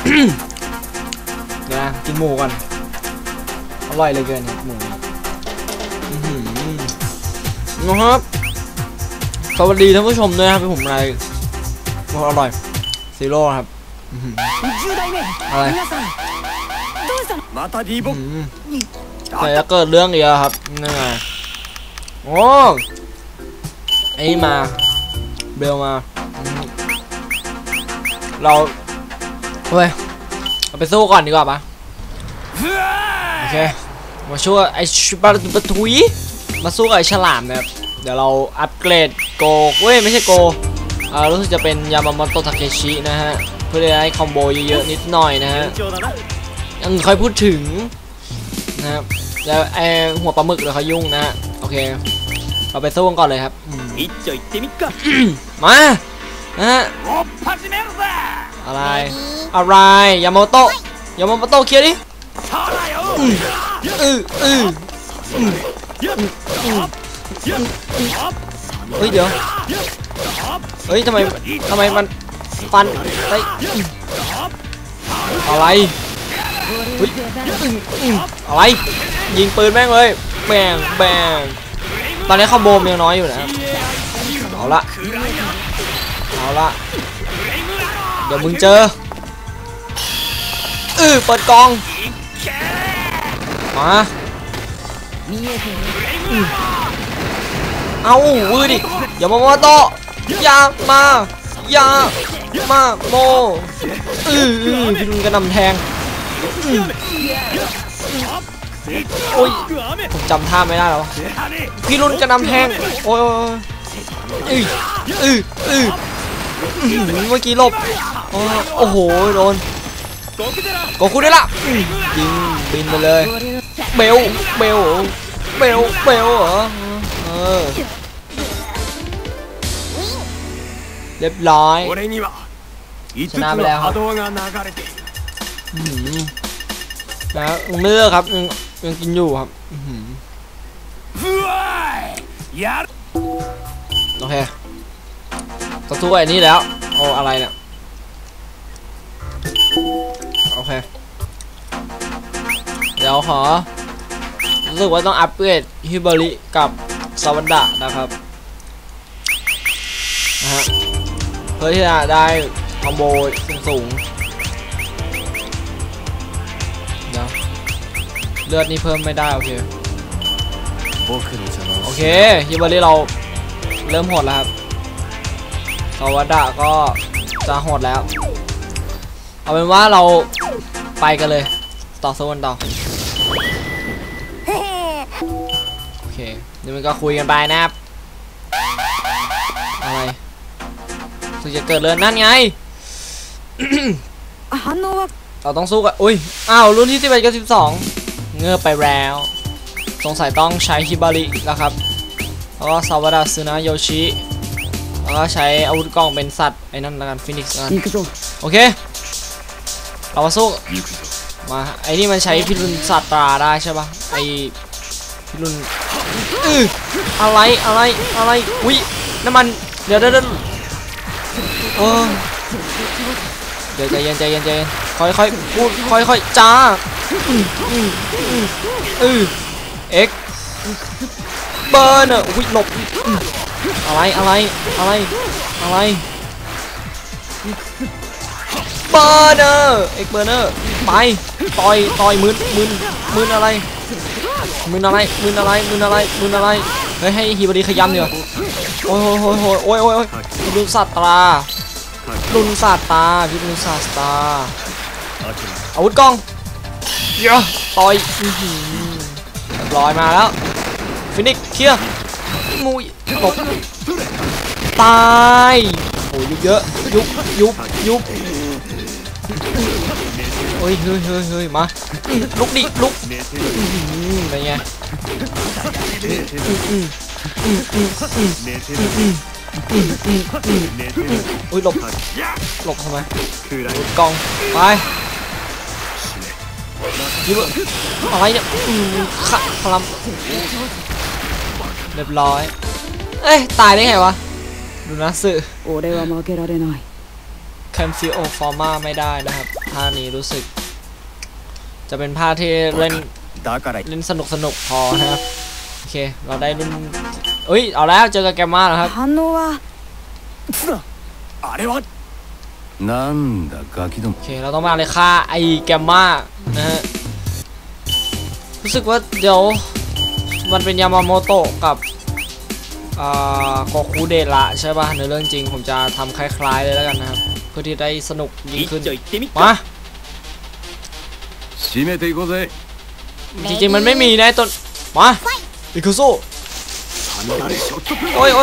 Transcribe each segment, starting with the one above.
เดี๋ยวนะกินหมูก่อนอร่อยเลยเกินหมูนะครับสวัสดีท่านผู้ชมด้วยครับผมอะไรอร่อยซีโร่ครับอะไรแต่จะเกิดเรื่องอีกแล้วครับนี่ไงโอ้ไอ้มาเบลมาเราเฮ้ยเราไปสู้ก่อนดีกว่าปะโอเคมาช่วยไอ้ชิบะตุทุยมาสู้กับไอ้ฉลามนะครับเดี๋ยวเราอัปเกรดโกเว้ยไม่ใช่โกรู้สึกจะเป็นยามาโมโตะทาเคชินะฮะเพื่อได้คอมโบเยอะๆนิดหน่อยนะฮะยังค่อยพูดถึงนะครับแล้วไอหัวปลาหมึกเดี๋ยวเขายุ่งนะฮะโอเคเราไปสู้กันก่อนเลยครับมานะฮะอะไรยามาโมโตะเคลียร์ดิเฮ้ยเดี๋ยวเฮ้ยทำไมมันฟันได้อะไรเฮ้ยอะไรยิงปืนแม่งเลยแบงตอนนี้คอมโบมันยังน้อยอยู่นะเอาละเดี๋ยวมึงเจอเปิดกองมาเอาวืดดิอย่ามาโมโตะอย่ามาโมพี่ลุนกระนำแทงโอ้ยผมจำท่าไม่ได้แล้วพี่ลุนกระนำแทงโอ้ยเมื่อกี้หลบโอ้โหโดนโกคุได้ละยิงบินไปเลยเบลเหรอเรียบร้อยชนะไปแล้วครับนะไม่เลิกครับยังกินอยู่ครับโอเคต่อสู้ไอ้นี่แล้วโอ้อะไรเนี่ยโอเคเดี๋ยวขอรู้สึกว่าต้องอัปเกรดฮิบาริกับซาวันดะนะครับนะฮะเพื่อที่จะได้คอมโบสูงเดี๋ยวเลือดนี่เพิ่มไม่ได้โอเคฮิบาริเราเริ่มโหดแล้วครับซาวันดะก็จะโหดแล้วเอาเป็นว่าเราไปกันเลยต่อสู้กันต่อโอเคเดี๋ยวมันก็คุยกันไปนะครับอะไรถึงจะเกิดเรื่องนั่นไง เราต้องสู้กันอุ้ยอ้าวรุ่นที่11กับ12เงือบไปแล้วสงสัยต้องใช้ฮิบาริแล้วครับแล้วก็ซาวดะซึนะโยชิแล้วก็ใช้อาวุธกล้องเป็นสัตว์ไอ้นั่นละกันฟินิกซ์นะโอเคเรามาสู้มาไอ้นี่มันใช้พิรุณสัตราได้ใช่ปะไอ้พิรุณอะไรวิน้ำมันเดี๋ยวใจเย็นค่อยพูดค่อยจ้าเอ็กเบอร์เนอร์วิหลบอะไรเบอร์เนอร์เอ็กเบอร์เนอร์ไปต่อยมืนอะไรเฮ้ยให้ฮิบาริขย้ำเดี๋ยวโอ้ยรุนศาสตราพิรุณศาสตราอาวุธกล้องเยอะต่อยลอยมาแล้วฟินิกเคลียร์มุยตกตายโอ้ยเยอะยุบเฮ้ยมาลุกอะไรเงี้ยอุ้ยหลบทำไมกองไปยิบอะไรเนี่ยขัดพลังเรียบร้อยเอ้ยตายได้ไงวะดูนะสึแคมฟิโอฟอร์มาไม่ได้นะครับท่านี้รู้สึกจะเป็นท่าที่เล่นสนุกพอนะครับโอเคเราได้รุ่นเอ้ยเอาแล้วเจอกับแกมมาแล้วครับโอเคเราต้องมาเลยฆ่าไอ้แกมมานะฮะรู้สึกว่าเดี๋ยวมันเป็นยามาโมโตะกับโกคูเดระใช่ป่ะในเรื่องจริงผมจะทำคล้ายๆเลยแล้วกันนะครับเพื่อที่ได้สนุกยิ่งขึ้นมาจริงๆมันไม่มีนะต้นมาอิคุโซโอ้ย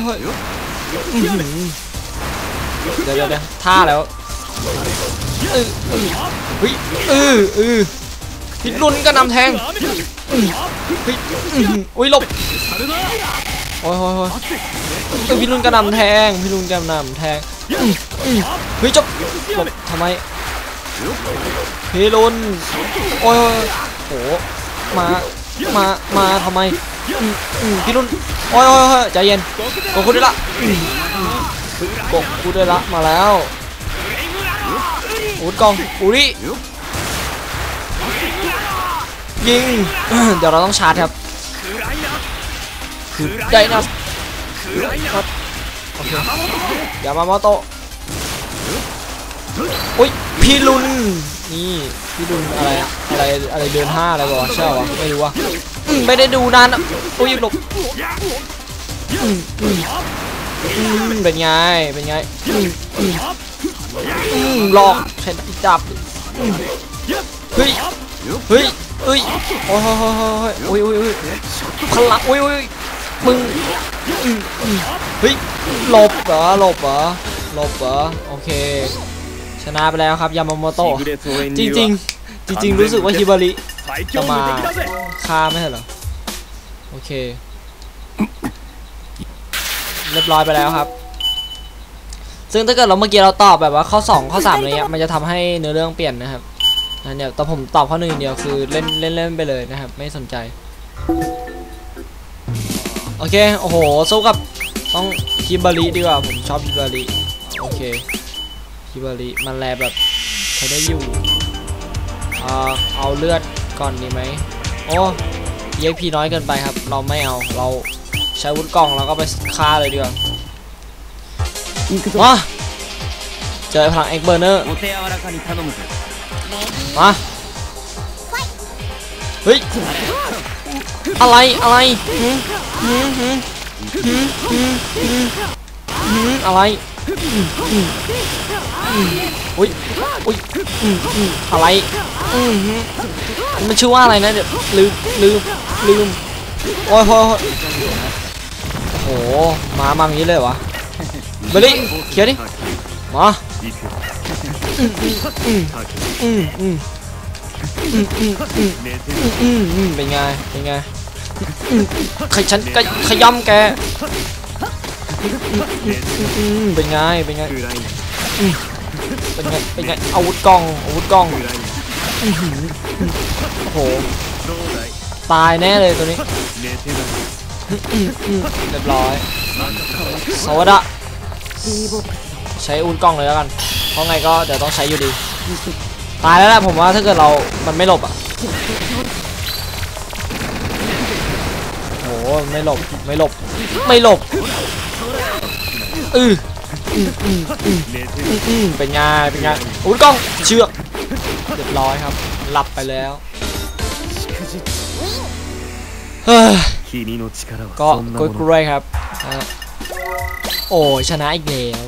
เดี๋ยวท่าแล้วพิรุณก็นำแทงอุ้ยหลบโอ้ยพิรุณก็นำแทงเฮ้ยจบหลบทำไมพิรุณโอ้ยโหมาทำไมพิรุณโอ้ยใจเย็นโกคุได้ละมาแล้วอุดกองอุริยิงเดี๋ยวเราต้องชาร์จครับได้นะโอเคอย่ามาโมโตะอุ้ยพี่ลุนนี่พี่ลุนอะไรเดิน5อะไรบอกใช่หรอไม่รู้ว่ะไม่ได้ดูนานอ่ะอุ้ยหลบเป็นไงหลอกใช้จับเฮ้ยโอ้ยพลังมึงเฮ้ยหลบเหรอโอเคชนะไปแล้วครับยามาโมโตะจริงรู้สึกว่าฮิบาริจะมาฆ่าไม่ใช่เหรอโอเคเรียบร้อยไปแล้วครับซึ่งถ้าเกิดเมื่อกี้เราตอบแบบว่าข้อ2ข้อ3อะไรเงี้ยมันจะทำให้เนื้อเรื่องเปลี่ยนนะครับเนี่ยแต่ผมตอบข้อ1เดียวคือเล่นไปเลยนะครับไม่สนใจโอเคโอ้โหสู้กับต้องฮิบาริดีกว่าผมชอบฮิบาริโอเคฮิบาริมันแลแบบใช้ได้อยู่เอาเลือดก่อนดีไหมโอ้EXPน้อยเกินไปครับเราไม่เอาเราใช้วุฒิกล่องแล้วก็ไปฆ่าเลยดีกว่ามาเจอพลังเอ็กเบอร์เนอร์มาเฮ้ยอะไรอะไรอุ้ยอะไรมันชื่อว่าอะไรนะเดี๋ยวลืมโอ้ยโอ้โหมาอย่างนี้เลยวะเบลลี่เขียนดิมาเป็นไงฉันขย้ำแกเป็นไงอาวุธกล้องโอ้โหตายแน่เลยตัวนี้เรียบร้อยโซดะใช้อาวุธกล้องเลยแล้วกันเพราะไงก็เดี๋ยวต้องใช้อยู่ดีตายแล้วแหละผมว่าถ้าเกิดมันไม่หลบอ่ะโอ้ไม่หลบเป็นไงอาวุธกล้องเชือกเรียบร้อยครับหลับไปแล้วก็กล้วยครับโอ้ชนะอีกแล้ว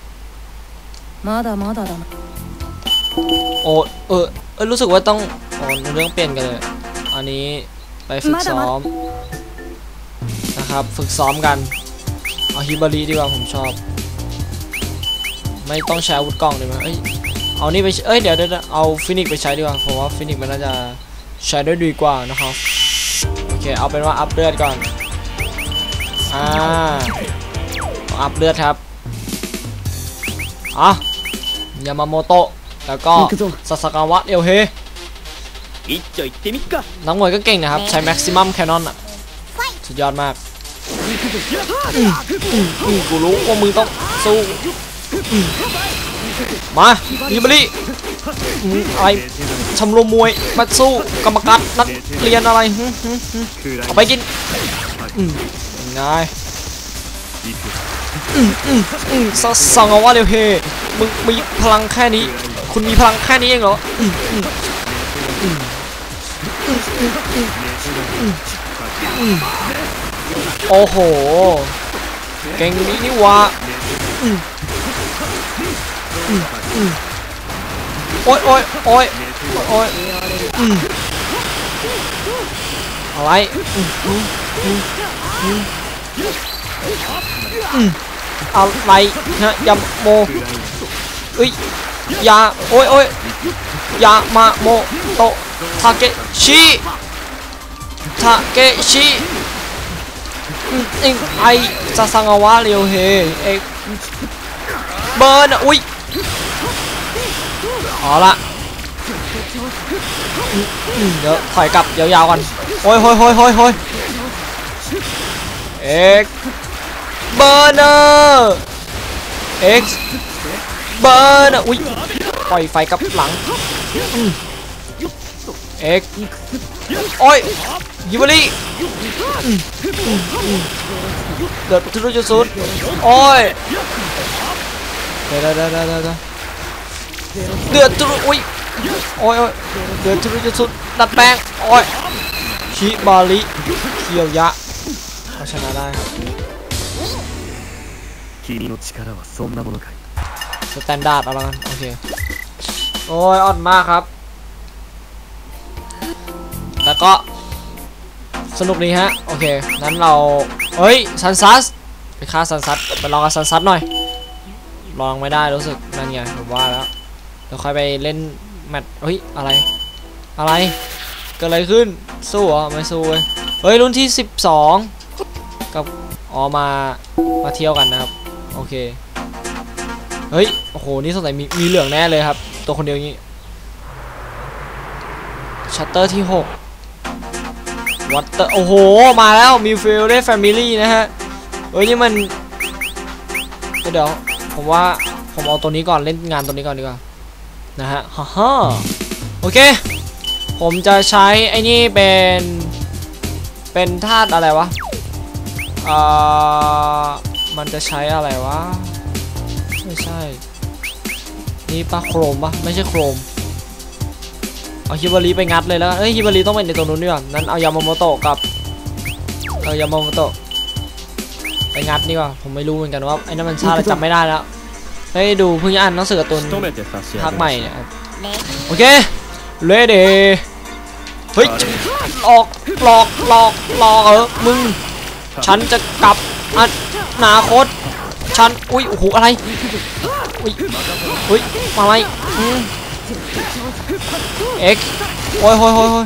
โอ้รู้สึกว่าต้องเรื่องเปลี่ยนกันเลยอันนี้ไปฝึกซ้อมนะครับฝึกซ้อมกันเอาฮิบาริดีกว่าผมชอบไม่ต้องใช้อาวุธกล้องเลยมั้ยเอานี่ไปเดี๋ยวเอาฟินิกไปใช้ดีกว่าเพราะว่าฟินิกมันน่าจะใช้ได้ดีกว่านะครับโอเคเอาเป็นว่าอัพเลือดก่อนอัพเลือดครับยามาโมโตะแล้วก็ซาสกาวะเอลเฮนักมวยก็เก่งนะครับใช้แม็กซิมัมแคนนอนสุดยอดมากกูรู้ว่ามึงต้องสู้มาฮิบาริอะไรชมรมมวยมาสู้กรรมการนักเรียนอะไรเอาไปกินง่ายสังวะเร็วเฮมึงมีพลังแค่นี้คุณมีพลังแค่นี้เองเหรอโอ้โหเก่งนี้นี่วะโอ้ยโอ้ยโอ้ยโอ้ยอะไรอะไรนะยาโมเอ้ยยาโอ้ยโอ้ยยามาโมโตทาเกชิไอซาซังาวะเรียวเฮเอเบิร์นอุ้ยเอาละเดี๋ยวถอยกลับยาวๆกันโอ้ยเอ็กเบอร์เนอร์เอ็กเบอร์เนอร์อุ้ยปล่อยไฟกับหลังเอ็กโอ้ยฮิบาริเดือดทุจุดสุดโอ้ยเดือดทุอุ้ยโอ้ยเดือดทุจุดสุดดัดแปลงโอ้ยฮิบาริเคียวยะเอาชนะได้ครับสแตนดาร์ดเอาละกันโอเคโอ้ยอ่อนมากครับแล้วก็สนุกดีฮะโอเคนั้นเราเฮ้ยซันซัสไปฆ่าซันซัสไปลองกับซันซัสหน่อยลองไม่ได้รู้สึกนั่นไงผมว่าแล้วเดี๋ยวค่อยไปเล่นแมตช์เฮ้ยอะไรเกิดอะไรขึ้นสู้เหรอไม่สู้เฮ้ยรุ่นที่12กับมาเที่ยวกันนะครับโอเคเฮ้ยโอ้โหนี่สงสัยมีเหลืองแน่เลยครับตัวคนเดียวนี้ชัตเตอร์ที่6วัตเตอร์โอ้โหมาแล้วมีฟิลได้แฟมิลี่นะฮะเฮ้ยนี่มันเดี๋ยวผมว่าผมเอาตัวนี้ก่อนเล่นงานตัวนี้ก่อนดีกว่านะฮะฮ่าโอเคผมจะใช้ไอ้นี่เป็นธาตุอะไรวะมันจะใช้อะไรวะไม่ใช่นี่ปะโครมปะไม่ใช่โครมเอาฮิบาริไปงัดเลยแล้วฮิบาริต้องเป็นในตัวนู้นดีกว่านั้นเอายามาโมโตะกับยามาโมโตะไปงัดดีกว่าผมไม่รู้เหมือนกันว่าไอ้นั่นมันชาติจำไม่ได้แล้วให้ดูเพิ่งอ่านหนังสือการ์ตูนภาคใหม่เนี่ยโอเคเลเดเฮ้ยหลอกมึงฉันจะกลับอนาคตฉันอุ้ยโอ้โหอะไรอุ้ยอะไรเอ็กโอ้ย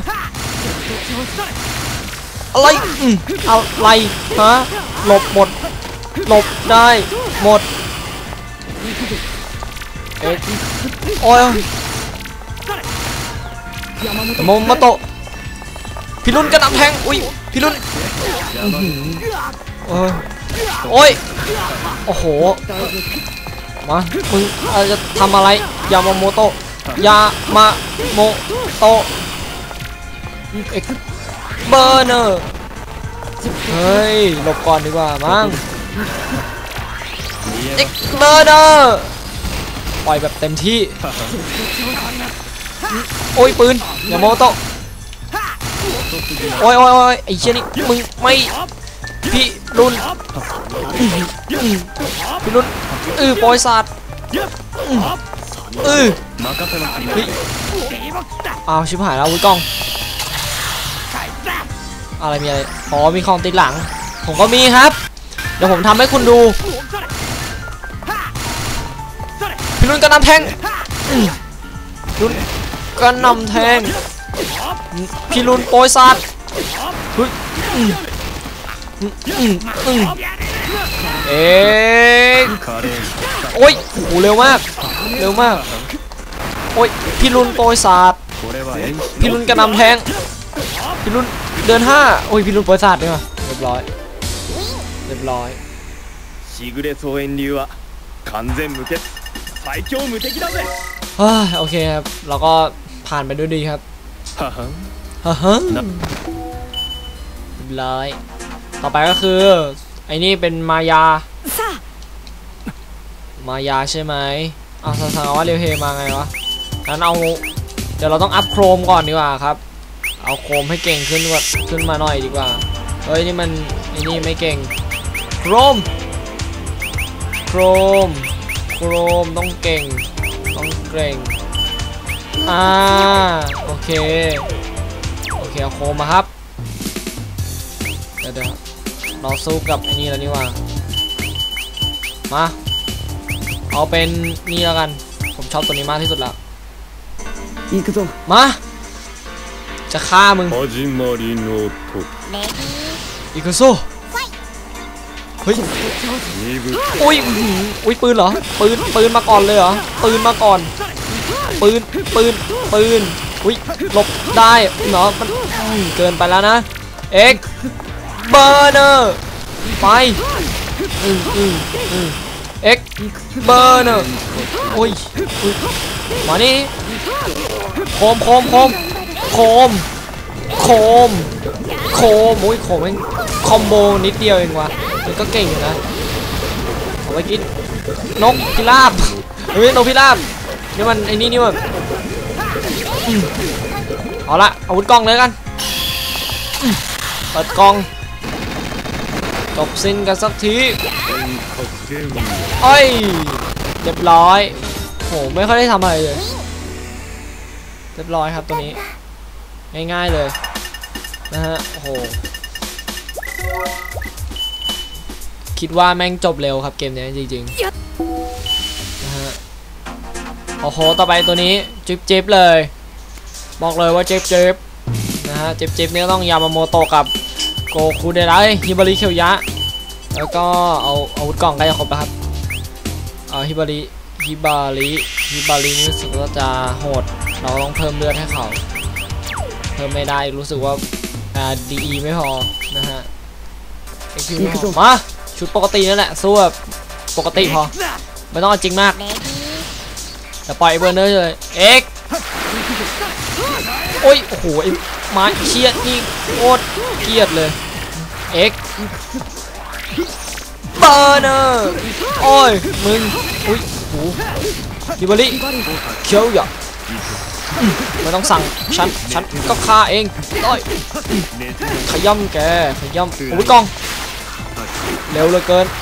อะไรฮะหลบได้หมดเอ็กโอ้ยโมโตะพี่รุ่นกระหน่ำแทงอุ้ยพี่รุ่นโอ้ยโอ้โหมามึงจะทำอะไรยามาโมโตะเอ็กเบอร์เนอร์เฮ้ยหลบก่อนดีกว่ามั้งเอ็กเบอร์เนอร์ปล่อยแบบเต็มที่โอ้ยปืนยามาโมโตะโอ้ยไอ้เชี่ยนี่มึงไม่พี่รุ่นปอยศาสตร์อ้าวชิบหายแล้ววุ้ยกล้องอะไรมีอะไรอ๋อมีของติดหลังผมก็มีครับเดี๋ยวผมทำให้คุณดูพี่รุ่นกระนำแทงรุ่นกระนำแทงพี่รุ่นโปรยศาสตร์เอ๊ะโอ้ยโอ้เร็วมากโอ้ยพี่รุ่นโปรยศาสตร์พี่รุ่นกระนำแทงพี่รุ่นเดิน5โอ้ยพี่รุ่นโปรยศาสตร์เนี่ยเรียบร้อยしぐれ総遠流は完全無欠โอเคครับเราก็ผ่านไปด้วยดีครับฮ่าฮะเรียบร้อยต่อไปก็คือไอ้นี่เป็นมายาใช่ไหมเอาสั่งว่าเรียวเฮมาไงวะงั้นเอาเดี๋ยวเราต้องอัพโครมก่อนดีกว่าครับเอาโครมให้เก่งขึ้นมาหน่อยดีกว่าเฮ้ยนี่มันไอ้นี่ไม่เก่งโครมต้องเก่งโอเคเอาโครมมาครับเดี๋ยวเราสู้กับไอ้นี่แล้วนี่ว่ามาเอาเป็นนี่แล้วกันผมชอบตัวนี้มากที่สุดแล้วมาจะฆ่ามึงอิคุโซเฮ้ยอุ้ยปืนเหรอปืนมาก่อนเลยเหรอปืนมาก่อนปืนอุ้ยหลบได้เหรอมันเกินไปแล้วนะเอ็กเบอร์เนอร์ไปเอ็กเบอร์เนอร์อุ้ยมานี่โคมโอ้ยโคมเองคอมโบนิดเดียวเองวะมันก็เก่งอยู่นะเอาไปกินนกพิราบเฮ้ยนกพิราบนี่มันไอ้นี่มันเอาละอาวุธกล้องเลยกันเปิดกล้องจบสิ้นกันสักทีเอ้ยเรียบร้อยโหไม่ค่อยได้ทำอะไรเลยเรียบร้อยครับตัวนี้ง่ายๆเลยนะฮะโอ้โหคิดว่าแม่งจบเร็วครับเกมนี้จริงๆนะฮะโอ้โหต่อไปตัวนี้จิ๊บเลยบอกเลยว่าจิ๊บนะฮะจิ๊บนี่ต้องยามาโมโตะกับโกคูเดไรฮิบาริเคียวยะแล้วก็เอาอาวุธกล่องใกล้จะครบแล้วครับเอาฮิบารินี่รู้สึกว่าจะโหดเราต้องเพิ่มเลือดให้เขาเพิ่มไม่ได้รู้สึกว่าดีไม่พอนะฮะมาชุดปกตินั่นแหละสู้แบบปกติพอไม่ต้องจริงมากแต่ปล่อยเบอร์เนอร์เลยเอ็กโอ้ยโอ้โหไอ้ไม้เชียดนี่โคตรเกลียดเลยเอ็กเบอร์เนอร์โอ้ยมึงอุ้ยโหฮิบาริเคียวหยอกไม่ต้องสั่งฉันก็ฆ่าเองต้อยขย่ำอาวุธกองเร็วเหลือเกิน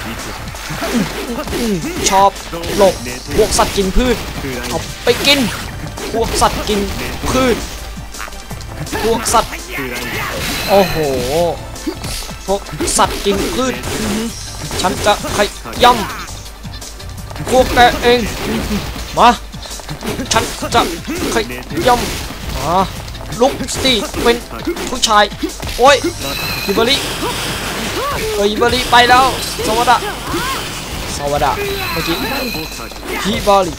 ชอบหลบพวกสัตว์กินพืชเอาไปกินพวกสัตว์กินพืชพวกสัตว์โอ้โหพวกสัตว์กินพืชฉันจะขย่ำพวกแกเองมาฉันจะขย่ำลุกสตีเป็นผู้ชายโอ้ยฮิบาริฮิบาริไปแล้วสวัสดะเมื่อกี้ฮิบาริ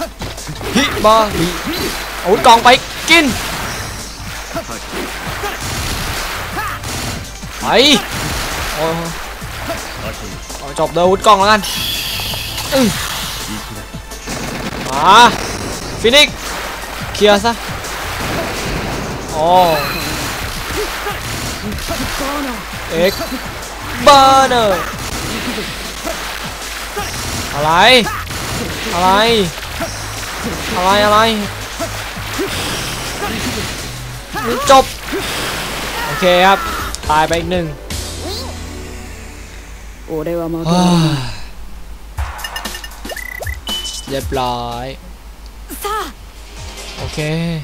เอากล่องไปกินไปจบเลยอาวุธกล่องแล้วกันมาฟินิกเคลียร์ซะเอ็กเบอร์เนอร์อะไรจบโอเคครับตายไปอีกหนึ่งเรียบร้อยโอเค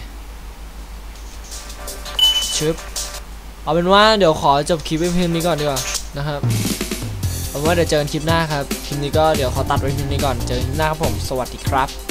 ชึบเอาเป็นว่าเดี๋ยวขอจบคลิปเพียงนี้ก่อนดีกว่านะครับเอาเป็นว่าเดี๋ยวเจอกันคลิปหน้าครับคลิปนี้ก็เดี๋ยวขอตัดไว้คลิปนี้ก่อนเจอกันคลิปหน้าครับผมสวัสดีครับ